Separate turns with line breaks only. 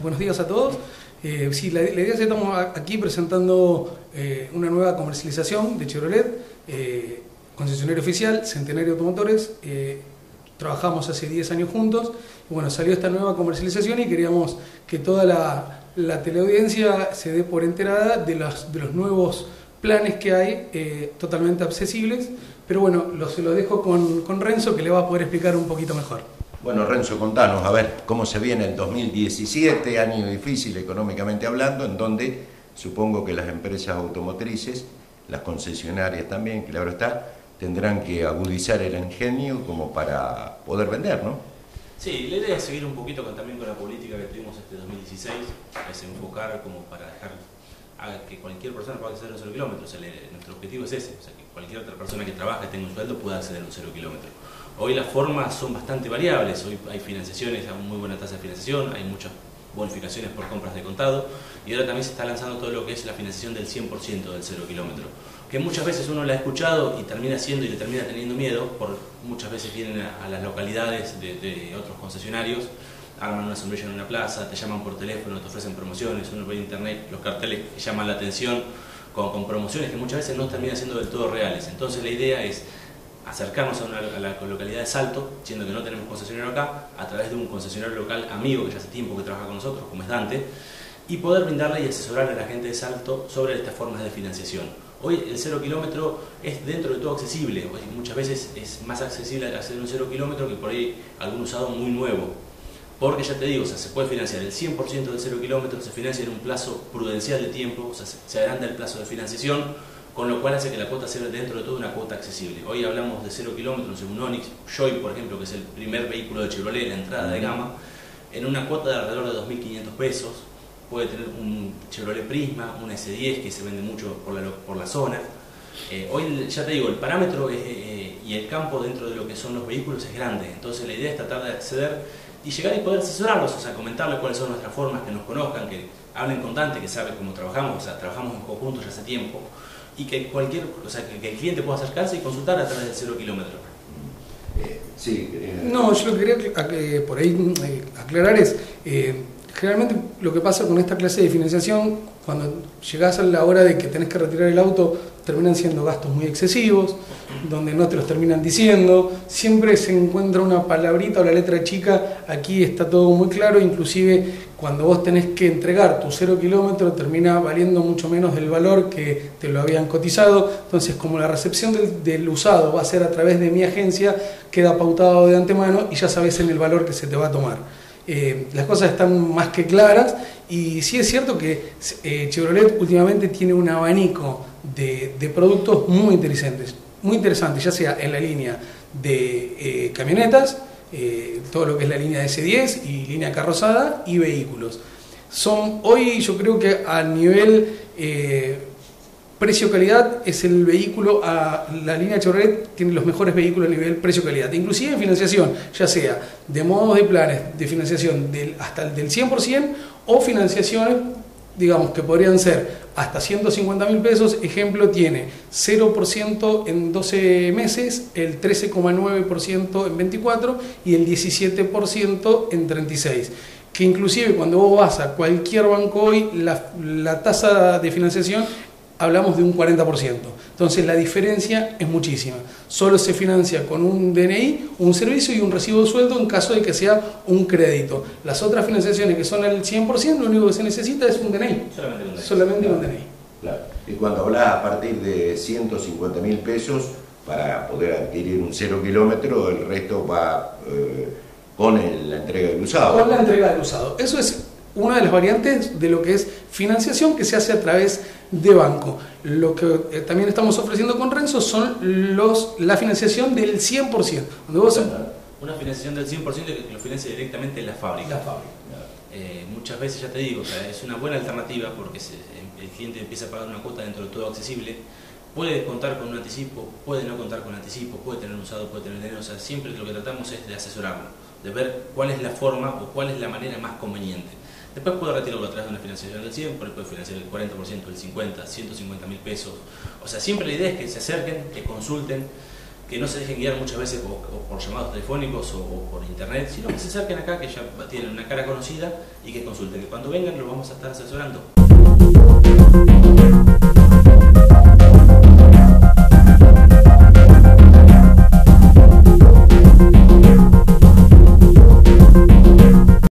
buenos días a todos. Sí, la idea es que estamos aquí presentando una nueva comercialización de Chevrolet, concesionario oficial, Centenario Automotores. Trabajamos hace 10 años juntos y bueno, salió esta nueva comercialización y queríamos que toda la teleaudiencia se dé por enterada de los nuevos planes que hay, totalmente accesibles. Pero bueno, se lo dejo con Renzo, que le va a poder explicar un poquito mejor.
Bueno, Renzo, contanos, a ver, cómo se viene el 2017, año difícil económicamente hablando, en donde supongo que las empresas automotrices, las concesionarias también, claro está, tendrán que agudizar el ingenio como para poder vender, ¿no?
Sí, la idea es seguir un poquito también con la política que tuvimos este 2016, es enfocar como para dejar a que cualquier persona pueda acceder a un 0 kilómetro. O sea, nuestro objetivo es ese, o sea, que cualquier otra persona que trabaje, tenga un sueldo, pueda acceder a un 0 kilómetro. Hoy las formas son bastante variables, hoy hay financiaciones, hay muy buena tasa de financiación, hay muchas bonificaciones por compras de contado y ahora también se está lanzando todo lo que es la financiación del 100% del 0 kilómetro, que muchas veces uno la ha escuchado y termina haciendo y le termina teniendo miedo, por muchas veces vienen a las localidades de otros concesionarios, arman una sombrilla en una plaza, te llaman por teléfono, te ofrecen promociones, uno ve en internet los carteles que llaman la atención con promociones que muchas veces no terminan siendo del todo reales. Entonces la idea es acercarnos a la localidad de Salto, siendo que no tenemos concesionario acá, a través de un concesionario local amigo que ya hace tiempo que trabaja con nosotros, como es Dante, y poder brindarle y asesorarle a la gente de Salto sobre estas formas de financiación. Hoy el 0 kilómetro es dentro de todo accesible, hoy muchas veces es más accesible hacer un 0 kilómetro que por ahí algún usado muy nuevo, porque ya te digo, o sea, se puede financiar el 100% del 0 kilómetro, se financia en un plazo prudencial de tiempo, o sea, se adelanta el plazo de financiación, con lo cual hace que la cuota sea dentro de todo una cuota accesible. Hoy hablamos de 0 kilómetros en un Onix Joy, por ejemplo, que es el primer vehículo de Chevrolet, la entrada de gama, en una cuota de alrededor de 2.500 pesos. Puede tener un Chevrolet Prisma, un S10 que se vende mucho por la zona. Hoy, ya te digo, el parámetro y el campo dentro de lo que son los vehículos es grande, entonces la idea es tratar de acceder y llegar y poder asesorarlos, o sea, comentarles cuáles son nuestras formas, que nos conozcan, que hablen con Dante, que sabe cómo trabajamos, o sea, trabajamos en conjunto ya hace tiempo, y que que el cliente pueda acercarse y consultar a través del 0 kilómetro.
No, yo lo que quería por ahí aclarar es, generalmente lo que pasa con esta clase de financiación, cuando llegás a la hora de que tenés que retirar el auto, terminan siendo gastos muy excesivos, donde no te los terminan diciendo, siempre se encuentra una palabrita o la letra chica, aquí está todo muy claro, inclusive cuando vos tenés que entregar tu 0 kilómetro termina valiendo mucho menos del valor que te lo habían cotizado. Entonces, como la recepción del usado va a ser a través de mi agencia, queda pautado de antemano y ya sabes en el valor que se te va a tomar. Las cosas están más que claras y sí es cierto que Chevrolet últimamente tiene un abanico de productos muy interesantes, ya sea en la línea de camionetas, todo lo que es la línea de S10 y línea carrozada y vehículos. Hoy yo creo que a nivel precio-calidad es el vehículo, la línea Chevrolet tiene los mejores vehículos a nivel precio-calidad, inclusive en financiación, ya sea de modos de planes de financiación hasta el del 100% o financiaciones, digamos que podrían ser hasta 150.000 pesos, ejemplo tiene 0% en 12 meses, el 13,9% en 24 y el 17% en 36. Que inclusive cuando vos vas a cualquier banco hoy, la tasa de financiación hablamos de un 40%. Entonces la diferencia es muchísima. Solo se financia con un DNI, un servicio y un recibo de sueldo en caso de que sea un crédito. Las otras financiaciones que son el 100%, lo único que se necesita es un DNI. Solamente un DNI.
Claro. Y cuando hablas a partir de 150.000 pesos para poder adquirir un 0 kilómetro, el resto va con la entrega del usado.
Con la entrega del usado. Eso es una de las variantes de lo que es financiación que se hace a través de banco. Lo que también estamos ofreciendo con Renzo son la financiación del 100%. Donde vos
una financiación del 100% que lo financia directamente en la fábrica. Muchas veces, ya te digo, o sea, es una buena alternativa porque el cliente empieza a pagar una cuota dentro de todo accesible. Puede contar con un anticipo, puede no contar con anticipo, puede tener usado, puede tener dinero. O sea, siempre lo que tratamos es de asesorarlo, de ver cuál es la forma o cuál es la manera más conveniente. Después puede retirarlo a través de una financiación del 100, puede financiar el 40%, el 50, 150.000 pesos. O sea, siempre la idea es que se acerquen, que consulten, que no se dejen guiar muchas veces o por llamados telefónicos o por internet, sino que se acerquen acá, que ya tienen una cara conocida y que consulten, que cuando vengan los vamos a estar asesorando.